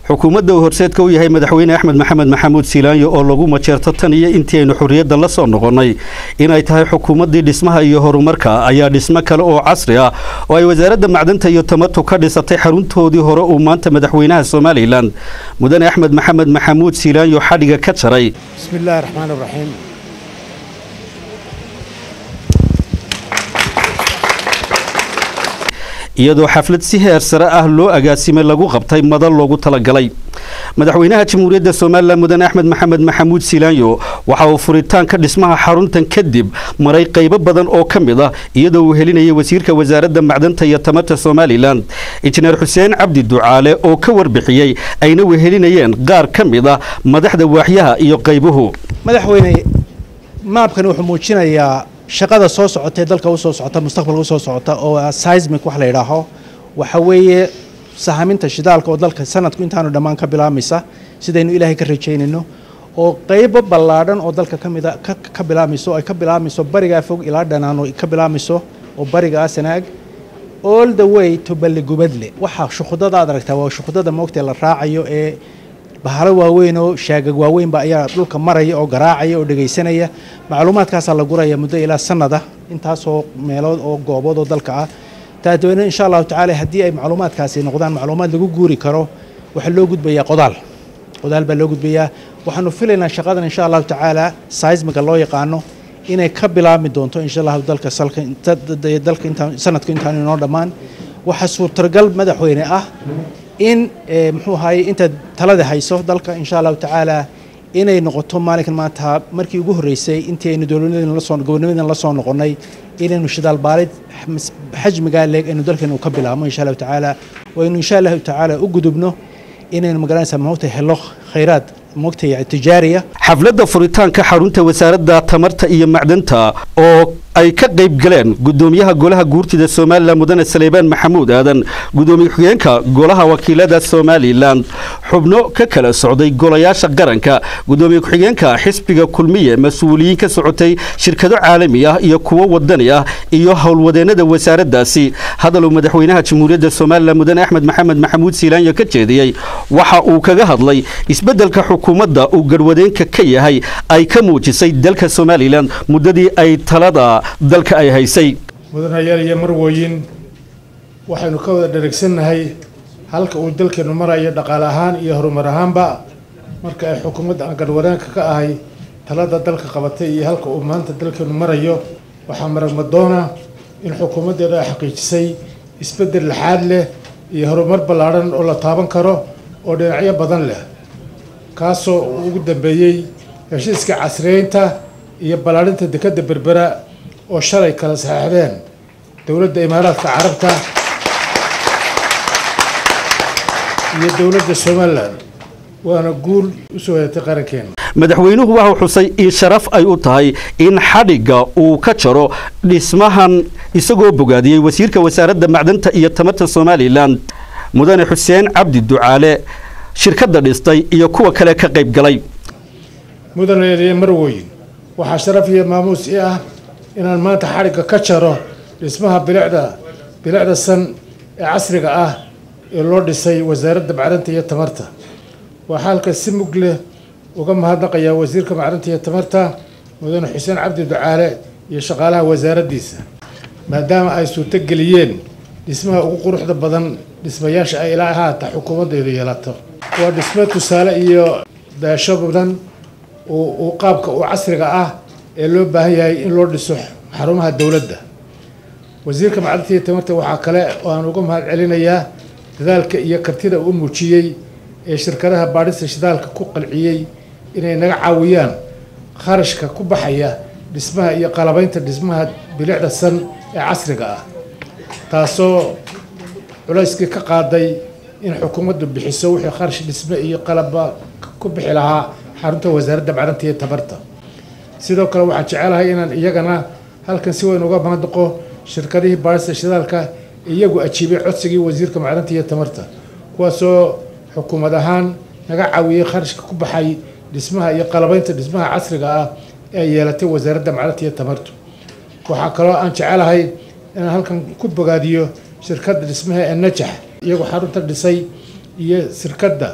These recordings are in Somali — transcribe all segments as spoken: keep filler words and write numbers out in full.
xukuumadda uu horseedka u yahay madaxweyne Axmed Maxamed Maxamuud Siilaanyo oo lagu majeerto tan iyo intii aynu xurriyadda la soo noqonay inay tahay xukuumaddii dhismaha iyo horumarka ayaa dhismo kale oo casri ah oo ay wasaaradda macdanta iyo tamartu ka dhisatay xaruntoodii hore uu maanta madaxweynaha Soomaaliland mudane Axmed Maxamed Maxamuud Siilaanyo xadhiga ka jaray. Bismillahir Rahmaanir Rahiim. iyadoo xaflad si heer sare ah loo agaasimay lagu qabtay madal loogu talagalay madaxweynaha jamhuuriyadda Soomaaliland mudane Axmed Maxamed Maxamuud Siilaanyo waxa uu furitaanka dhismaha xaruntan kadib maray qaybo badan oo kamid ah iyadoo uu helinayay wasiirka wasaaradda macdanta iyo tamarta Soomaaliland injineer Xuseen Cabdi Ducaale oo ka warbixiyay ayna wehelinayeen qaar kamid ah madaxda waaxyaha iyo qaybuhu. madaxweyne maabkan wuxuu muujinayaa shaqada soo socotay dalka u soo socota mustaqbalka u soo socota oo seismic wax la yiraahdo waxa weeye sahaminta shidaalka oo dalka sanadku intaanu dhamaan ka bilaamaysa sidaynu ilaahay ka rajaynayno oo qaybo ballaaran oo dalka kamida ka bilaamayso ay ka bilaamayso bariga fog ilaa dhanaano ka bilaamayso oo bariga Sanaag all the way to Balligubadle waxa shuqudada aad aragtaa waa shuqudada moogtay la raacayo ee bahalo waaweyn oo shaagag waaweyn ba ayaa dhulka maraya oo garaacaya oo dhageysanaya macluumaadkaas la guraya muddo ilaa sanada intaas oo meelood oo goobood oo dalka ah taadweyn insha Allah taala hadii ay macluumaadkaasi noqdaan macluumaad lagu guuri karo waxa loo gudbayaa qodaal qodaal ba loo gudbayaa waxaanu filaynaa shaqadan insha Allah taala seismiga loo yaqaano inay ka bilaabmi doonto insha Allah dalka salka dalka inta sanadka inta inoo dhamaan waxa suurtagal madaxweyne ah in muxuu ahay inta talada hayso dalka insha Allah taala inay noqoto maalinkan maanta markii ugu horeysay intii aynu dawladnimada la soo gobolnimada la soo noqonay inaynu shidaal baarid xajmiga leeg inuu dalkan ka bilaabo insha Allah taala waynu insha Allah taala u gudubno inaynu magaranaysa moogta helo khayraad moogta tijaariya. xafladda furitaanka xarunta wasaaradda tamarta iyo macdanta oo ay ka qayb galeen gudoomiyaha golaha guurtida Soomaaliland mudane Saleebaan Maxamuud Aadan gudoomiye xigeenka golaha wakiilada Soomaaliland xubno ka kala socday golayaasha qaranka gudoomiye xigeenka xisbiga kulmiye mas'uuliyiin ka socotay shirkado caalami ah iyo kuwa wadani ah iyo howlwadeenada wasaaraddaasi hadaluu madaxweynaha jamhuuriyadda Soomaaliland mudane Axmed Maxamed Maxamuud Siilaanyo ka jeediyay waxa uu kaga hadlay isbeddelka xukuumadda uu garwadeenka ka yahay ay ka muujisay dalka Soomaaliland muddadii ay talada dalka ay haysay. mudanayaal iyo marwooyin waxaynu ka wada dhareegsanahay halka uu dalkeenu marayo dhaqaale ahaan iyo horumar ahaanba marka ay xukuumadda aan garwadeenka ka ahay talada dalka qabatay iyo halka uu maanta dalkeenu marayo waxa maragma doona in xukuumaddeedu ay xaqiijisay isbeddel laxaad leh iyo horumar ballaaran oo la taaban karo oo dhinacyo badan leh kaasoo ugu dambeeyay heshiiska casriyeynta iyo ballaarinta dekedda berbera oo shalay kala saxeexdeen dawladda Imaaraadka Carabta iyo dawladda Soomaaliland waana guul u soo heetay qarankeena. madaxweynuhu waxa uu xusay in sharaf ay u tahay in xadhiga uu ka jaro dhismahan isagoo bogaadiyay wasiirka wasaaradda macdanta iyo tamarta Soomaaliland mudane Xuseen Cabdi Ducaale shirkadda dhistay iyo kuwa kale ka qayb galay. mudane marwooyin waxa sharaf iyo maamuus ah inaan maanta xariga ka jaro dhismaha bilicda bilicda san ee casriga ah ee loo dhisay wasaaradda macdanta iyo tamarta waxa halka si mug leh uga mahadnaqaya wasiirka macdanta iyo tamarta mudane Xuseen Cabdi Ducaale iyo shaqaalaha wasaaraddiisa maadaama ay suurto geliyeen dhismaha ugu quruxda badan dhismayaasha ay ilaa haata xukuumaddeedu yeelato waa dhismo tusaale iyo daasho badan oo qaabka oo casriga ah ee loo baahan yahay in loo dhiso xarumaha dawladda wasiirka macdanta iyo tamarta waxa kale oo aan uga mahad celinayaa dadaalka iyo kartida uu muujiyay ee shirkadaha baadhista shidaalka ku qalciyay inay naga caawiyaan kharashka ku baxaya dhismaha iyo qalabaynta dhismaha bilicda san ee casriga ah taasoo culayskii ka qaaday in xukuumaddu bixiso wixii kharash dhisme iyo qalaba ku bixi lahaa xarunta wasaaradda macdanta iyo tamarta. sidoo kale waxaan jecelahay inaan iyagana halkan si weyn uga mahadnaqo shirkadihii baadhista shidaalka iyagu ajiibay codsigii wasiirka macdanta iyo tamarta kuwaasoo xukuumad ahaan naga caawiyay kharashka ku baxay dhismaha iyo qalabaynta dhismaha casriga ah ee yeelatay wasaaradda macdanta iyo tamarta. waxaa kaloo aan jecelahay inaan halkan ku bogaadiyo shirkadda dhismaha ee Najax iyagu xarunta dhisay iyo shirkadda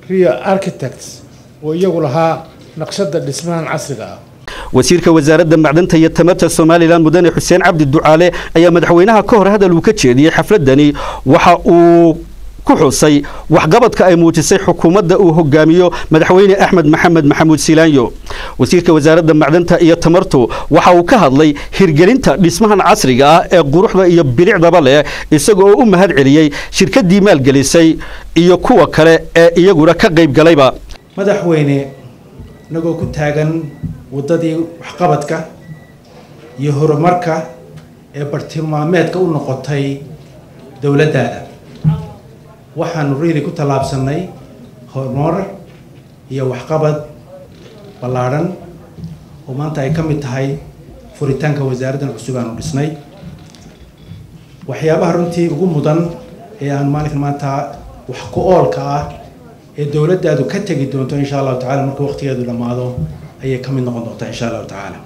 ria architects oo iyagu lahaa naqshada dhismahan casriga ah wasiirka wasaaradda macdanta iyo tamarta Soomaaliland mudane Xuseen Cabdi Ducaale ayaa madaxweynaha ka hor hadal uu ka jeediyay xafladani waxa uu ku xusay waxqabadka ay muujisay xukuumadda uu hogaamiyo madaxweyne Axmed Maxamed Maxamuud Silaanyo wasiirka wasaaradda macdanta iyo tamartu waxa uu ka hadlay hirgelinta dhismahan casriga ah ee quruxda iyo bilicdaba leh isagoo u mahad celiyay shirkadii maalgelisay iyo kuwa kale ee iyaguna ka qayb galayba madaxweyne nagoo ku taagan wadadii waxqabadka iyo horumarka ee bartilmaameedka u noqotay dawladdaada waxaan really ku talaabsanay horumar iyo waxqabad ballaaran oo maanta ay ka mid tahay furitaanka wasaaraddan cusub aan u dhisnay waxyaabaha runtii ugu mudan ee aan maalinkan maanta wax ku oolka ah ee dawladdaadu ka tegi doonto insha allahu tacaala marka waqtigeedu dhammaado ayay ka mid noqon doontaa insha allahu tacaala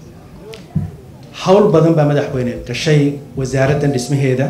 hawl badan baa madaxweyne gashay wasaaraddan dhismaheeda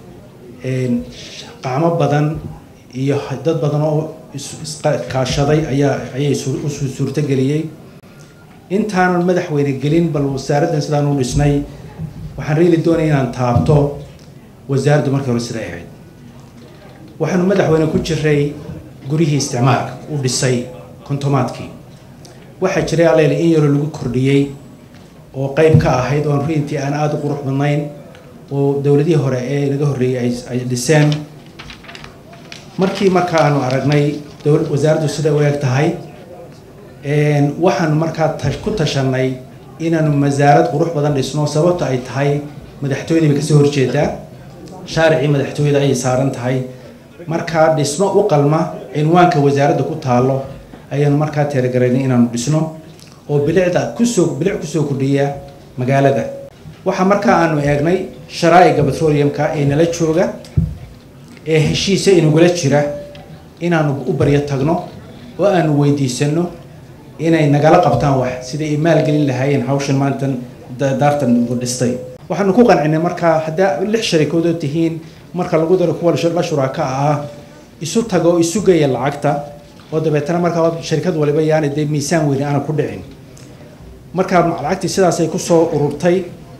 qacmo badan iyo dad badan oo iskaashaday ayaa ayay u suurtageliyay intaan madaxweyne gelin bal wasaaraddan sidaan u dhisnay waxaan reeli doonay inaan taabto wasaaraddu markii hore siday ahayd waxaanu madaxweyne ku jiray gurihii isticmaalka u dhisay kontomaadkii waxaa jiray aleele in yaro lagu kordhiyey oo qayb ka ahayd oon runtii aan aada u qurux badnayn oo dawladihii hore ee laga horreeyay ay dhiseen markii marka aanu aragnay dawlad wasaaraddu sida u eg tahay waxaan markaa ku tashanay inaanu wasaarad qurux badan dhisno sababta ay tahay madaxtooyada bay kasoo horjeedaa shaaricii madaxtooyada ayay saaran tahay markaa dhismo u qalma cinwaanka wasaaradda ku taalo ayaanu markaa teergaraynay inaanu dhisno oo bilicda kusoo bilic kusoo kordhiya magaalada waxa markaa aanu eegnay sharaa'iga petroleumka ee nala jooga ee heshiisa inagula jira inaanu u baryo tagno oo aanu weydiisano inay nagala qabtaan wax sida ay maalgelin lahaayeen hawshan maanta daartan ugu dhistay waxaanu ku qancinay markaa hadda lix sharikadood tihiin marka lagu daro kuwa la shuraaka ah isu tago isu geeya lacagta oo dabeetana markaa sharikad waliba yaani dee miisaan weyn aan ku dhicin markaa lacagtii sidaas ay ku soo ururtay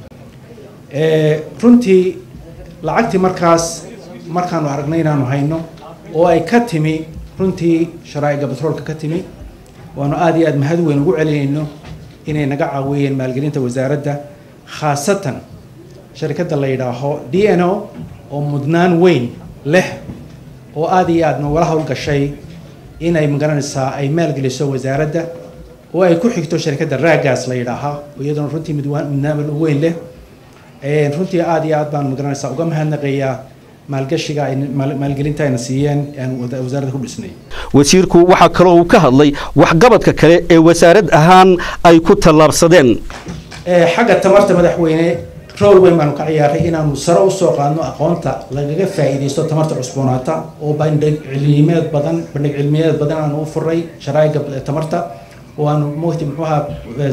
runtii lacagtii markaas markaanu aragnay inaanu hayno oo ay ka timi runtii sharaa'iga batroolka ka timi waanu aad iyo aad mahad weyn ugu celinayno inay naga caawiyeen maalgelinta wasaaradda khaasatan sharikadda la yidhaaho d n o oo mudnaan weyn leh oo aad iyo aad nogala howlgashay inay magaranaysaa ay maalgeliso wasaaradda oo ay ku xigto sharikadda raagaas la yidhaahaa iyaduna runtii mudnaan weyn leh runtii aad iyo aad baan magaranaysaa uga mahadnaqayaa maalgashiga ay maalgelinta ayna siiyeen aan wasaaradda ku dhisnay wasiirku waxa kale oo uu ka hadlay waxqabadka kale ee wasaarad ahaan ay ku tallaabsadeen xagga tamarta madaxweyne rool weyn baanu ka ciyaaray inaanu sare u soo qaadno aqoonta lagaga faa'iidaysto tamarta cusboonaata oo bandhig cilmiyeed badan bandhig cilmiyeed badan aanu u furay sharaa'iga tamarta oo aanu moogti muxuu ahaa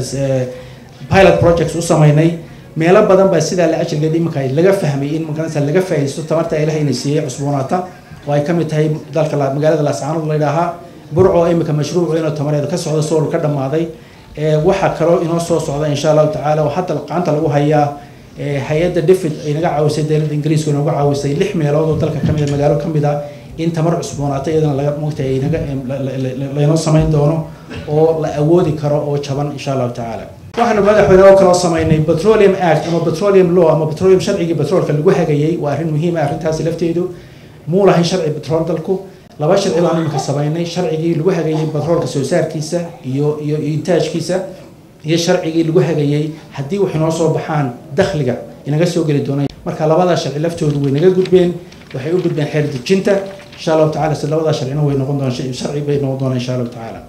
pilot projects u samaynay meelo badan baa sidaa la ajirgeed iminka laga fahmay in magaranaysa laga faa'iidaysto tamarta ilaahay inay siiyay cusboonaata oo ay ka mid tahay dalka magaalada Laascaanood la yidhaahaa burco iminka mashruuc weyn oo tamareed ka socda sool ka dhamaaday waxa kale inoo soo socda insha Allah tacaala oo hadda qaanta lagu hayaa hay'adda difid ay naga caawisay dawladda Ingiriiska naga caawisay lix meelood oo dalka kamid ah magaalo kamid ah in tamar cusboonaata iyadana laga moogtay naga la samayn doono oo la awoodi karo oo jaban insha Allah tacaala waxaanu madaxweyne oo kala sameynay Petroleum Act ama Petroleum Law ama Petroleum sharciga petroolka lagu hagayay waa arrin muhiim ah arrintaas lafteedu muu lahayn sharci petrool dalku laba sharci baan imika sameynay sharcigii lagu hagayay petroolka soo saarkiisa iyo iyo intaajkiisa iyo sharcigii lagu hagayay haddii wax inoo soo baxaan dakhliga inaga soo geli doonay marka labada sharci laftoodu way naga gudbeen waxay u gudbeen xeer dejinta insha Allah tacaala si labada sharcina way noqon doonaan sharci bay noqon doonaan insha Allah tacaala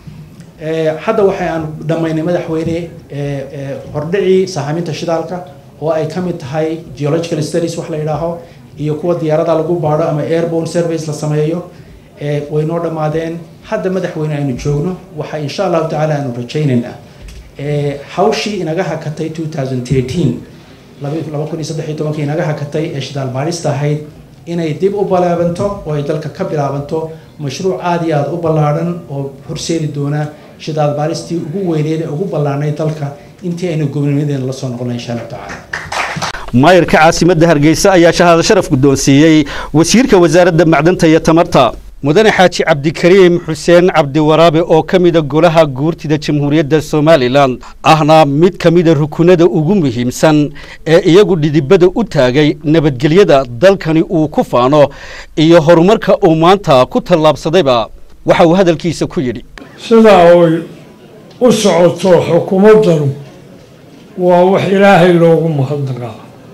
hadda waxay aan dhamaynay madaxweyne hordhicii sahaminta shidaalka oo ay ka mid tahay geological studies wax la yidhaaho iyo kuwa diyaarada lagu baadho ama airborne surveys la sameeyo way noo dhamaadeen hadda madaxweyne aynu joogno waxa insha Allah tacaala aanu rajaynaynaa hawshii inaga hakatay two thousand thirteen laba kun iyo saddex iyo toban inaga hakatay ee shidaal baadhista ahayd inay dib u balaabanto oo ay dalka ka bilaabanto mashruuc aad iyo aad u ballaaran oo horseedi doona shidaal baaristii ugu weyneed ee ugu ballaarnay dalka intii aynu gobonnimadeena la soo noqonay insha Allah taala maayirka caasimadda Hargeysa ayaa shahaado sharaf guddoonsiiyay wasiirka wasaaradda macdanta iyo tamarta mudane xaaji cabdikariim xuseen cabdiwaraabe oo kamida golaha guurtida jamhuuriyadda Soomaaliland ahna mid kamida rukunada ugu muhiimsan ee iyagu dhidibada u taagay nabadgelyada dalkani uu ku faano iyo horumarka uu maanta ku tallaabsadayba waxa uu hadalkiisa ku yidhi sida ay u socoto xukuumaddu waa wax ilaahay loogu mahadnaqaa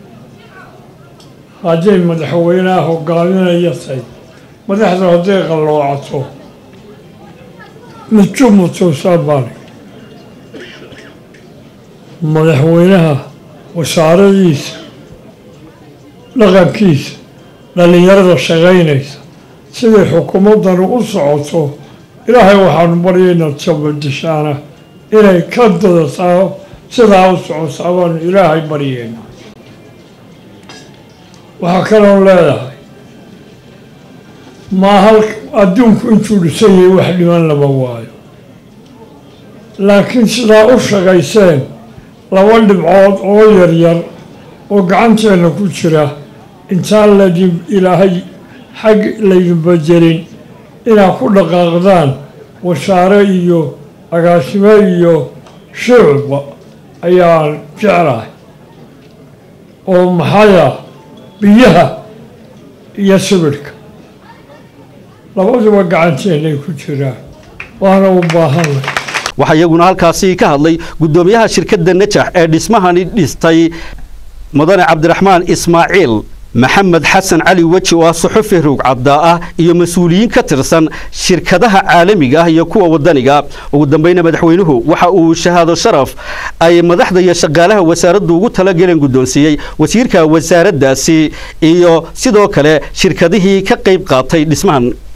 haddii madaxweynaha hogaaminaya say madaxda haddii qaloocato mujumutu saabani madaxweynaha wasaaradiisa dhaqankiisa dhalinyarada shaqaynaysa sidii xukuumaddanu u socoto ilaahay waxaanu baryaynaa jabadishaana inay ka dadataa sidaa u socotaa baanu ilaahay baryaynaa waxaa kaloon leedahay ما هل أدونك أنتوا لسيء واحد من لبواي لكن سلا أشرق يسين لو أن بعض غير ير وقعنت أنا كشرة إنسان الذي إلى هاي حق اللي يبجرين إلى كل قاغدان وشاريو أقاسميو شعب أيان شعره ومحايا بيها يسبرك labaduba gacanteena ku jiraan waana u baahan waxa iyaguna halkaasi ka hadlay gudoomiyaha shirkadda Najax ee dhismahani dhistay mudane Cabdiraxmaan Ismaaciil maxamed xasan cali waji oo suxufi ruug cadda ah iyo mas'uuliyiin ka tirsan shirkadaha caalamiga ah iyo kuwa wadaniga ugu dambeeyna madaxweynuhu waxa uu shahaado sharaf ay madaxda iyo shaqaalaha wasaaraddu ugu tala galeen guddoonsiiyay wasiirka wasaaraddaasi iyo sidoo kale shirkadihii ka qayb qaatay dhismahan